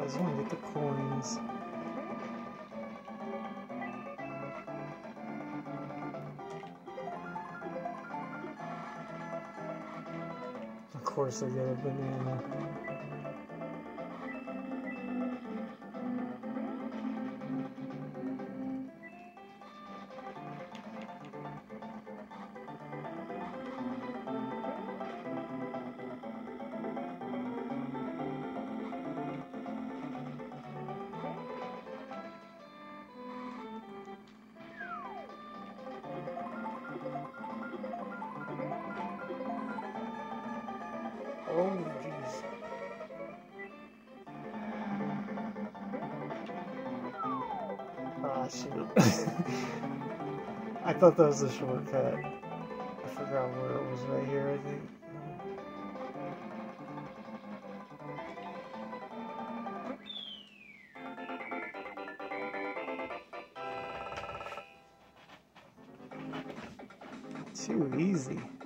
I just want to get the coins. Of course I get a banana. Oh, jeez. Ah, shoot. I thought that was a shortcut. I forgot where it was, right here, I think. Too easy.